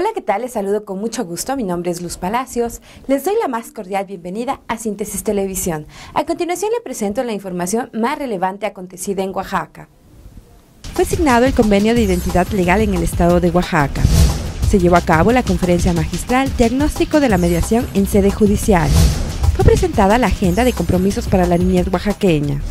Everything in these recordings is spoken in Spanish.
Hola, ¿qué tal? Les saludo con mucho gusto. Mi nombre es Luz Palacios. Les doy la más cordial bienvenida a Síntesis Televisión. A continuación le presento la información más relevante acontecida en Oaxaca. Fue signado el convenio de identidad legal en el estado de Oaxaca. Se llevó a cabo la conferencia magistral Diagnóstico de la Mediación en sede judicial. Fue presentada la agenda de compromisos para la niñez oaxaqueña.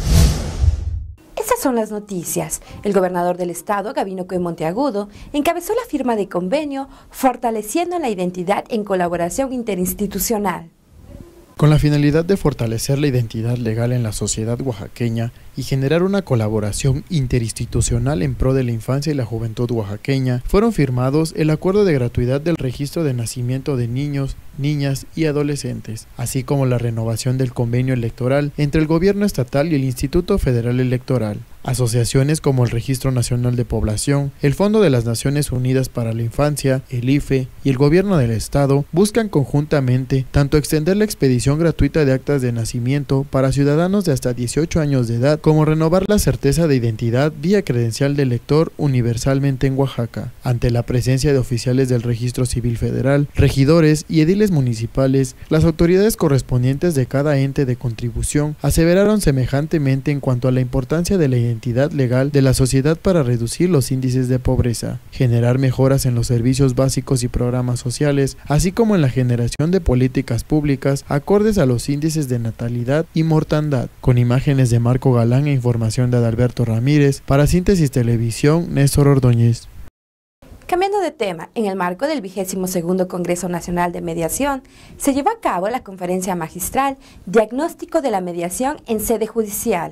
Estas son las noticias. El gobernador del estado, Gabino Cue Monteagudo, encabezó la firma de convenio fortaleciendo la identidad en colaboración interinstitucional. Con la finalidad de fortalecer la identidad legal en la sociedad oaxaqueña y generar una colaboración interinstitucional en pro de la infancia y la juventud oaxaqueña, fueron firmados el acuerdo de gratuidad del registro de nacimiento de niños, niñas y adolescentes, así como la renovación del convenio electoral entre el gobierno estatal y el Instituto Federal Electoral. Asociaciones como el Registro Nacional de Población, el Fondo de las Naciones Unidas para la Infancia, el IFE y el Gobierno del Estado buscan conjuntamente tanto extender la expedición gratuita de actas de nacimiento para ciudadanos de hasta 18 años de edad, como renovar la certeza de identidad vía credencial de elector universalmente en Oaxaca. Ante la presencia de oficiales del Registro Civil Federal, regidores y ediles municipales, las autoridades correspondientes de cada ente de contribución aseveraron semejantemente en cuanto a la importancia de la identidad legal de la sociedad para reducir los índices de pobreza, generar mejoras en los servicios básicos y programas sociales, así como en la generación de políticas públicas acordes a los índices de natalidad y mortandad. Con imágenes de Marco Galán e información de Adalberto Ramírez, para Síntesis Televisión, Néstor Ordóñez. Cambiando de tema, en el marco del 22º Congreso Nacional de Mediación, se llevó a cabo la conferencia magistral Diagnóstico de la Mediación en sede judicial.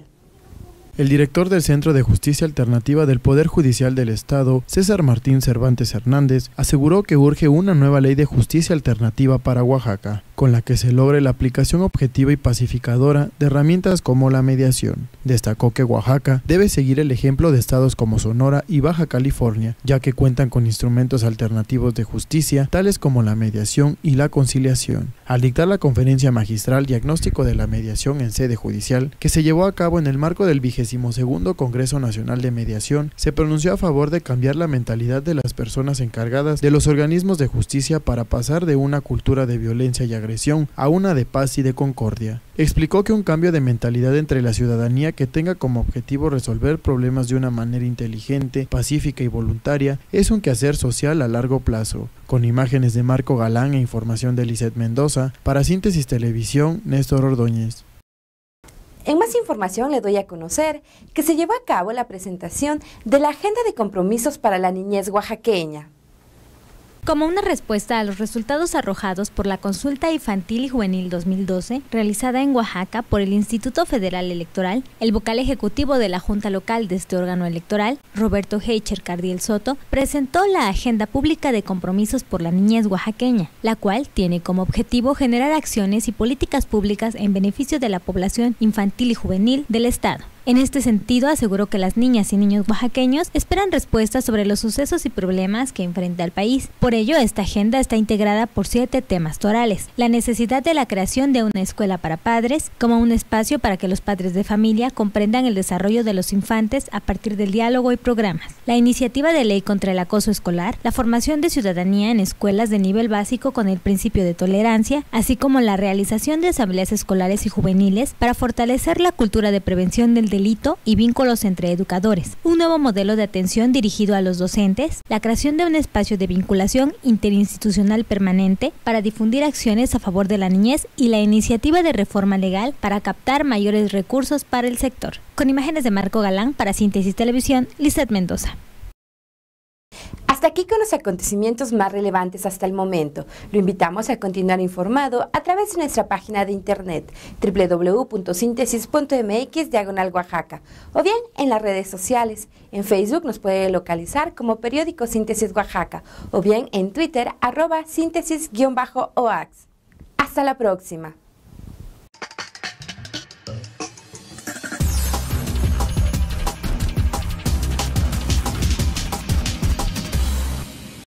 El director del Centro de Justicia Alternativa del Poder Judicial del Estado, César Martín Cervantes Hernández, aseguró que urge una nueva ley de justicia alternativa para Oaxaca, con la que se logre la aplicación objetiva y pacificadora de herramientas como la mediación. Destacó que Oaxaca debe seguir el ejemplo de estados como Sonora y Baja California, ya que cuentan con instrumentos alternativos de justicia, tales como la mediación y la conciliación. Al dictar la conferencia magistral Diagnóstico de la Mediación en sede judicial, que se llevó a cabo en el marco del 22º Congreso Nacional de Mediación, se pronunció a favor de cambiar la mentalidad de las personas encargadas de los organismos de justicia para pasar de una cultura de violencia y agresión a una de paz y de concordia. Explicó que un cambio de mentalidad entre la ciudadanía que tenga como objetivo resolver problemas de una manera inteligente, pacífica y voluntaria es un quehacer social a largo plazo. Con imágenes de Marco Galán e información de Lisette Mendoza, para Síntesis Televisión, Néstor Ordóñez. En más información le doy a conocer que se llevó a cabo la presentación de la Agenda de Compromisos para la Niñez Oaxaqueña. Como una respuesta a los resultados arrojados por la Consulta Infantil y Juvenil 2012, realizada en Oaxaca por el Instituto Federal Electoral, el vocal ejecutivo de la Junta Local de este órgano electoral, Roberto Heicher Cardiel Soto, presentó la Agenda Pública de Compromisos por la Niñez Oaxaqueña, la cual tiene como objetivo generar acciones y políticas públicas en beneficio de la población infantil y juvenil del Estado. En este sentido, aseguró que las niñas y niños oaxaqueños esperan respuestas sobre los sucesos y problemas que enfrenta el país. Por ello, esta agenda está integrada por 7 temas torales: la necesidad de la creación de una escuela para padres, como un espacio para que los padres de familia comprendan el desarrollo de los infantes a partir del diálogo y programas; la iniciativa de ley contra el acoso escolar; la formación de ciudadanía en escuelas de nivel básico con el principio de tolerancia, así como la realización de asambleas escolares y juveniles para fortalecer la cultura de prevención del delito y vínculos entre educadores; un nuevo modelo de atención dirigido a los docentes; la creación de un espacio de vinculación interinstitucional permanente para difundir acciones a favor de la niñez y la iniciativa de reforma legal para captar mayores recursos para el sector. Con imágenes de Marco Galán, para Síntesis Televisión, Lisette Mendoza. Hasta aquí con los acontecimientos más relevantes hasta el momento. Lo invitamos a continuar informado a través de nuestra página de internet www.sintesis.mx/Oaxaca o bien en las redes sociales. En Facebook nos puede localizar como Periódico Síntesis Oaxaca o bien en Twitter @síntesis_oax. Hasta la próxima.